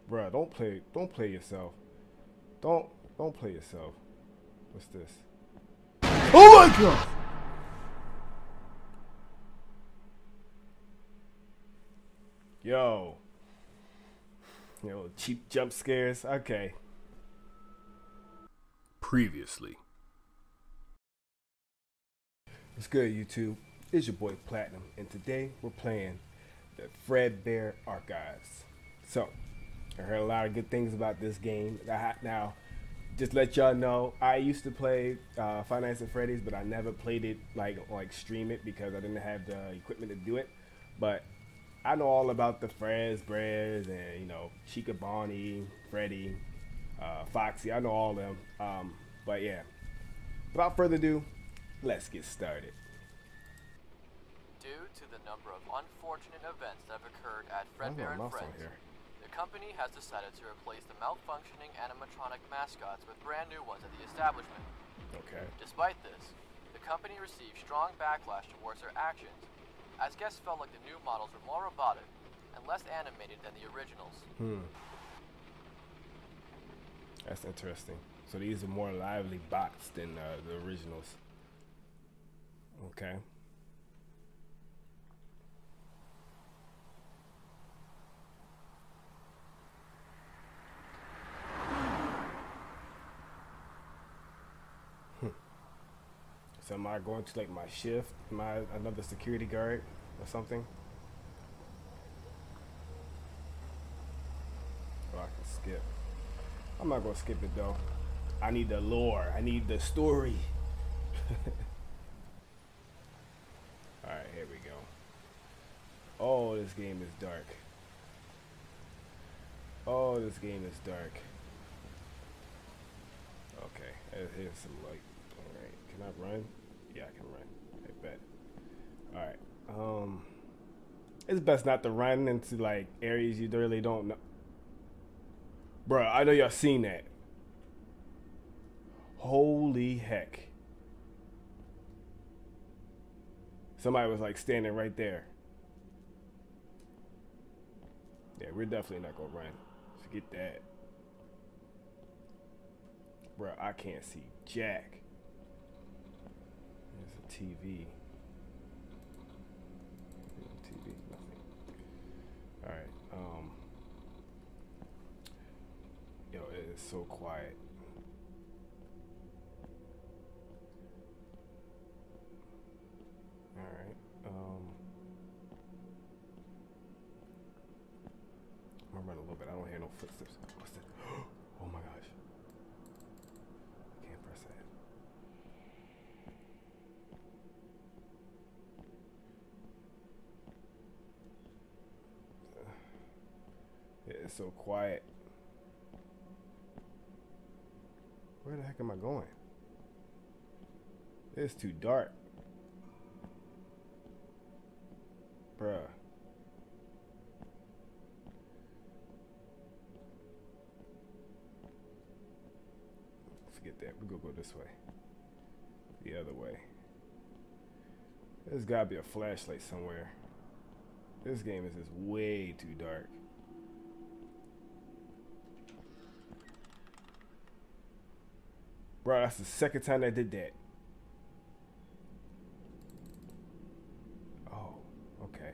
Bruh, don't play yourself. Don't don't play yourself. What's this? Oh my god! Yo. Cheap jump scares. Okay. Previously. What's good, YouTube? It's your boy Platinum, and today we're playing the Fredbear Archives. So, I heard a lot of good things about this game. Now, just let y'all know, I used to play Five Nights at Freddy's, but I never played it like stream it because I didn't have the equipment to do it. But I know all about the Fredbears and Chica Bonnie, Freddy, Foxy. I know all of them. But yeah, without further ado, let's get started. Due to the number of unfortunate events that have occurred at Fredbear and Friends, the company has decided to replace the malfunctioning animatronic mascots with brand new ones at the establishment. Okay. Despite this, the company received strong backlash towards their actions, as guests felt like the new models were more robotic and less animated than the originals. That's interesting. So these are more lively bots than the originals. Okay. So am I going to like my shift? Am I another security guard or something? Oh, I can skip. I'm not gonna skip it though. I need the lore. I need the story. Alright, here we go. Oh, this game is dark. Oh, this game is dark. Okay, here's some light. Alright, can I run? Yeah, I can run. I bet. Alright, it's best not to run into like areas you really don't know. Bruh, I know y'all seen that. Holy heck. Somebody was like standing right there. Yeah, we're definitely not gonna run. Forget that. Bruh, I can't see jack. There's a TV. TV, nothing. Alright, yo, it is so quiet. Alright, I'm gonna run a little bit. I don't hear no footsteps. What's that? Oh my gosh. I can't press that. Yeah, it's so quiet. Where the heck am I going? It's too dark. Bruh. Forget that. We're gonna go this way. The other way. There's gotta be a flashlight somewhere. This game is just way too dark. Bro, that's the second time I did that. Oh, okay.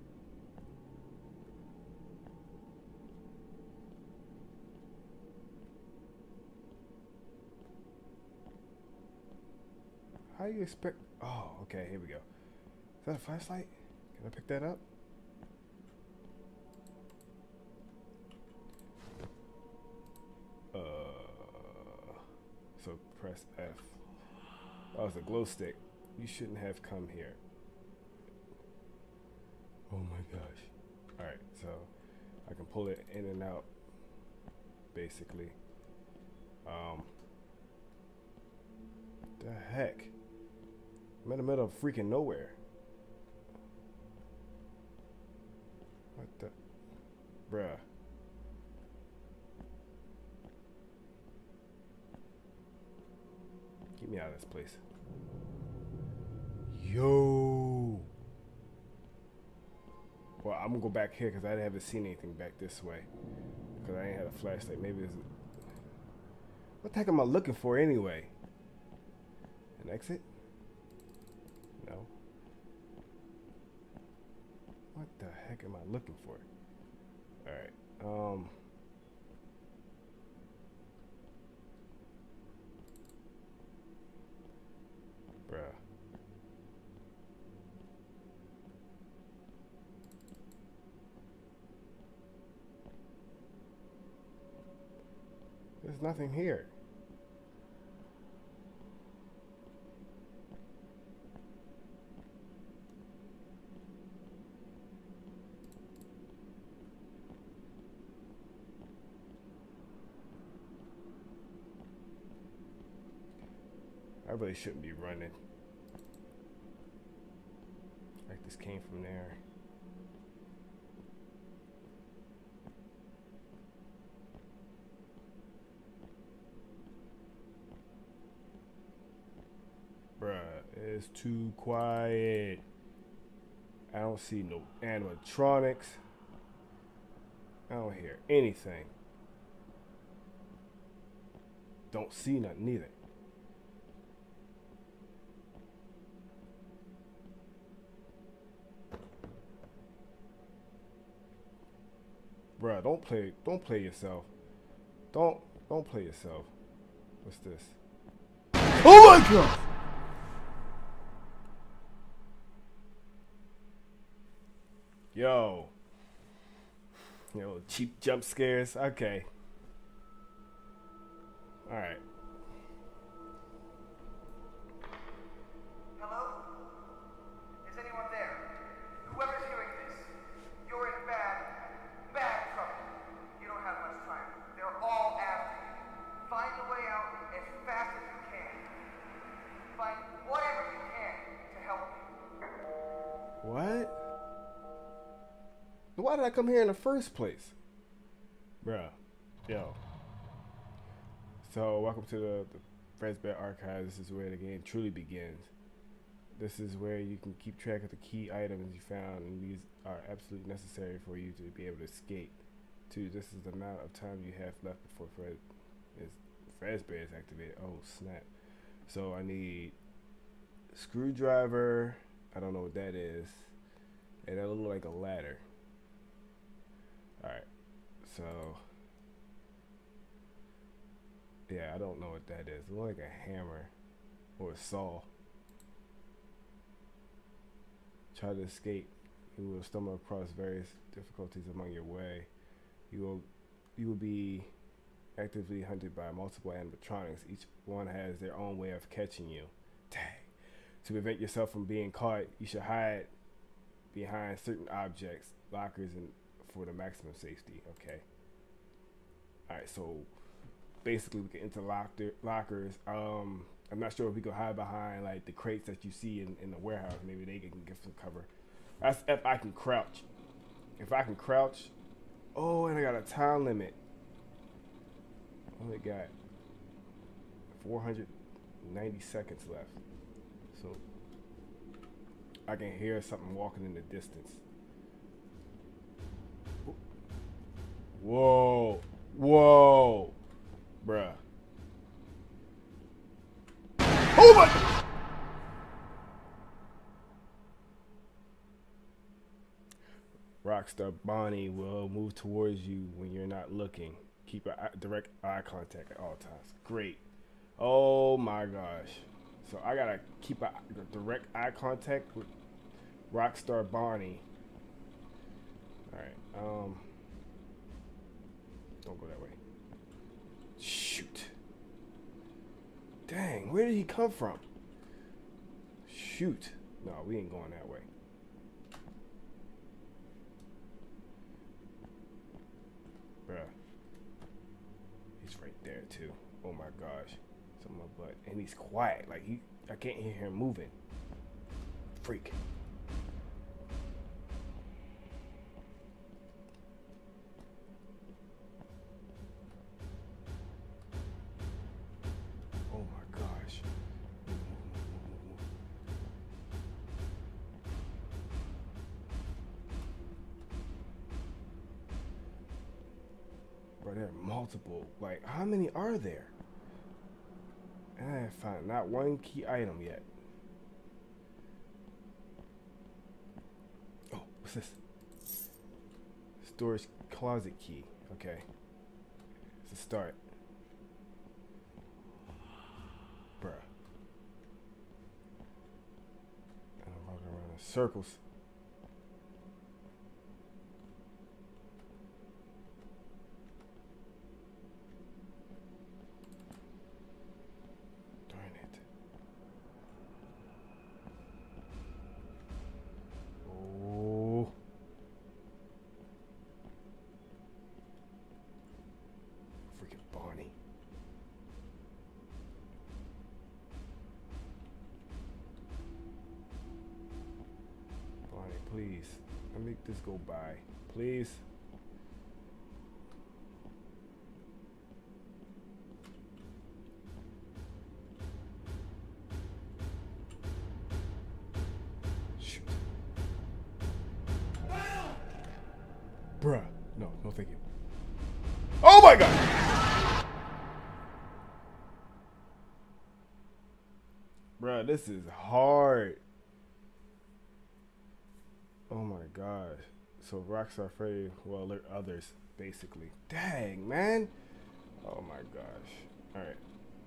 How do you expect? Oh, okay, here we go. Is that a flashlight? Can I pick that up? So press F. Oh, it's a glow stick. You shouldn't have come here. Oh my gosh. Alright, so I can pull it in and out, basically. The heck? I'm in the middle of freaking nowhere. What the? Bruh. Get me out of this place. Yo. Well, I'm gonna go back here because I haven't seen anything back this way. Because I ain't had a flashlight. Maybe it's... What the heck am I looking for anyway? An exit? No. What the heck am I looking for? Alright. Bruh. There's nothing here. I really shouldn't be running. Like this came from there. Bruh, it's too quiet. I don't see no animatronics. I don't hear anything. Don't see nothing either. Bruh, don't play yourself. Don't play yourself. What's this? Oh my god! Yo, cheap jump scares. Okay. All right. Hello? Is anyone there? Whoever's hearing this, you're in bad trouble. You don't have much time. They're all after you. Find a way out as fast as you can. Find whatever you can to help me. What? Why did I come here in the first place? Bruh. Yo. So, welcome to the Fredbear Archives. This is where the game truly begins. This is where you can keep track of the key items you found, and these are absolutely necessary for you to be able to escape. 2. This is the amount of time you have left before Fredbear is activated. Oh, snap. So, I need a screwdriver. I don't know what that is. And that looks like a ladder. Alright, so yeah, I don't know what that is. It looks like a hammer or a saw. Try to escape. You will stumble across various difficulties along your way. You will be actively hunted by multiple animatronics. Each one has their own way of catching you. Dang. To prevent yourself from being caught, you should hide behind certain objects, lockers, and for the maximum safety. Okay. Alright, so basically we can enter lockers. I'm not sure if we can hide behind like the crates that you see in the warehouse. Maybe they can get some cover. That's if I can crouch. If I can crouch. Oh, and I got a time limit. Only got 490 seconds left. So I can hear something walking in the distance. Whoa. Whoa. Bruh. Oh my! Rockstar Bonnie will move towards you when you're not looking. Keep a direct eye contact at all times. Great. Oh my gosh. So I gotta keep a direct eye contact with Rockstar Bonnie. Alright, don't go that way. Shoot. Dang, where did he come from? Shoot. No, we ain't going that way. Bruh. He's right there too. Oh my gosh. It's on my butt. And he's quiet. Like I can't hear him moving. Freak. Oh my gosh. Bro, there are multiple. Like, how many are there? And I found not one key item yet. Oh, what's this? Storage closet key. Okay. It's a start. Bruh. And I'm walking around in circles. Darn it. Oh. Freaking Bonnie. Bonnie, please. Let me this go by. Please. Shoot. Bruh. No, no thank you. Oh my god! Bruh, this is hard. Oh my gosh. So Rockstar Freddy, well, there are others, basically. Dang, man. Oh my gosh. Alright.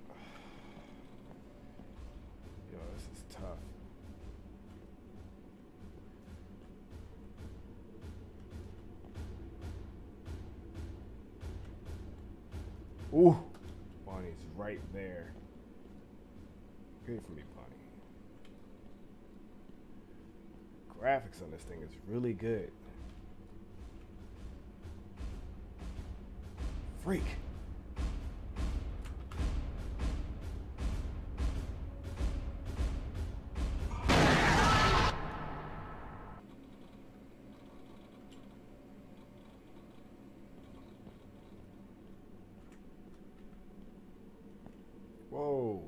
Yo, this is tough. Ooh. Bonnie's right there. Good for me, Bonnie. Graphics on this thing is really good. Freak. Whoa.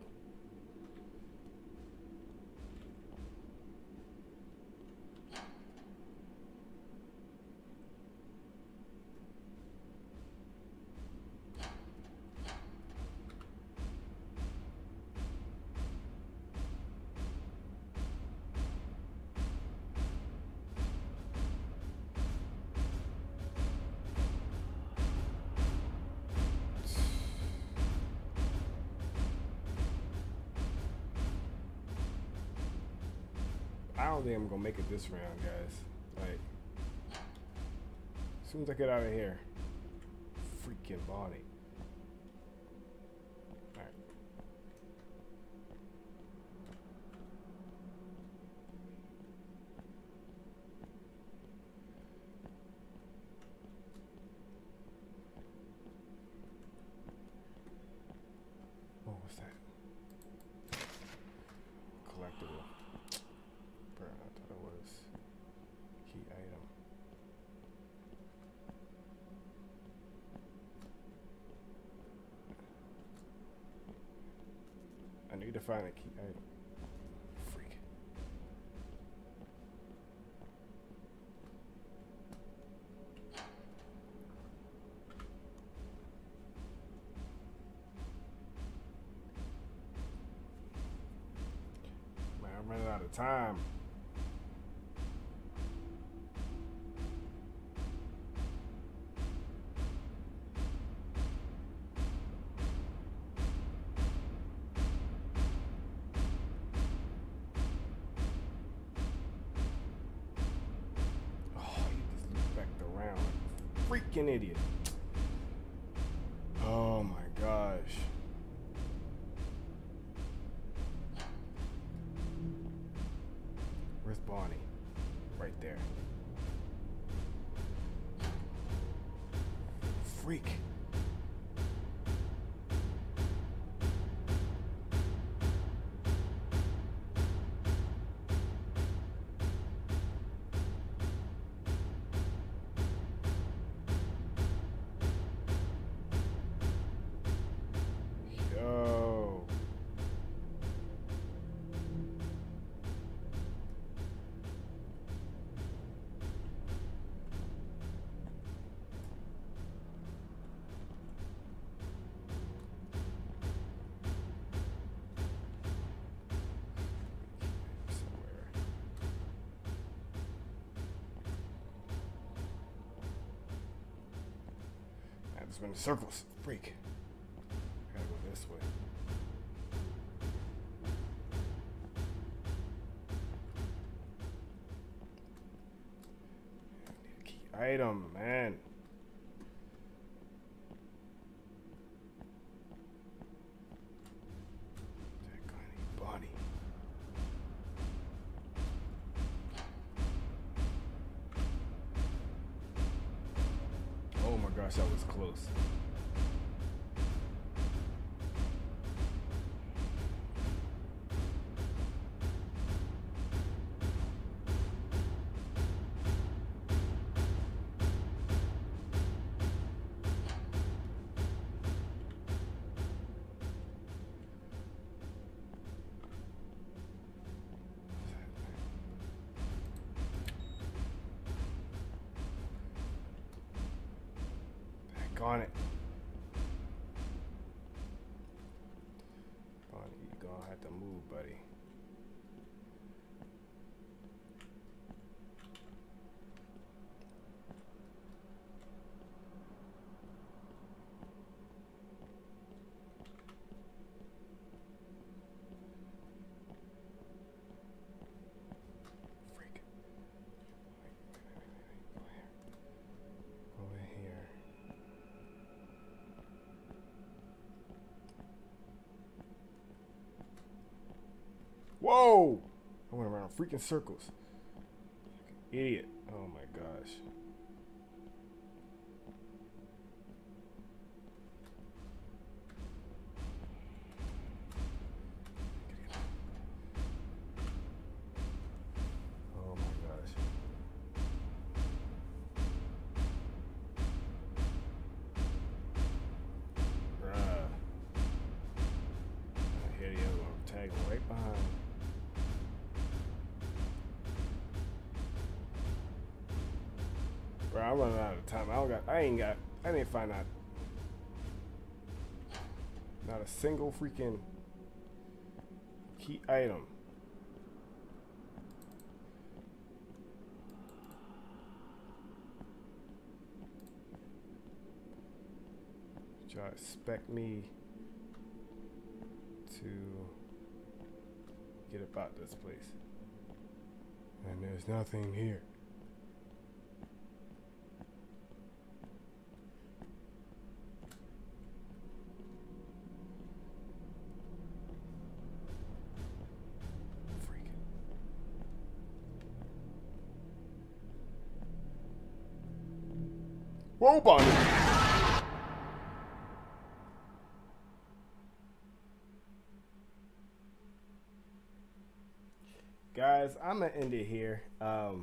I don't think I'm gonna make it this round, guys. Like, as soon as I get out of here, freaking Bonnie. Alright. Oh, what's that? Collectible. I thought it was key item. I need to find a key item. Freak. Man, I'm running out of time. Freaking idiot. Oh my gosh. Where's Bonnie? Right there. Freak. Yo. just went in circles. Freak. I gotta go this way. I need a key item, man. Bonnie. Oh my gosh, that was close. On it. Bonnie, you gonna have to move, buddy. Freak. Over here. Whoa! I went around freaking circles. Idiot. Oh my gosh. Oh my gosh. Bruh. I hear the other one tagging right behind. Bro, I'm running out of time. I didn't find out. Not a single freaking key item. Y'all expect me to get about this place. And there's nothing here. Whoa, Bonnie! Guys, I'm gonna end it here. I'm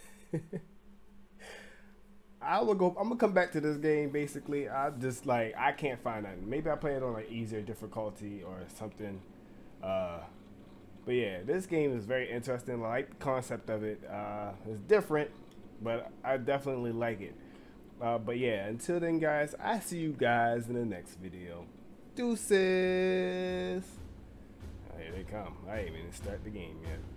gonna come back to this game. Basically, I can't find nothing. Maybe I play it on like easier difficulty or something. But yeah, this game is very interesting. I like the concept of it. It's different, but I definitely like it. But yeah, until then, guys, I see you guys in the next video. Deuces. Oh, here they come. I ain't even start the game yet.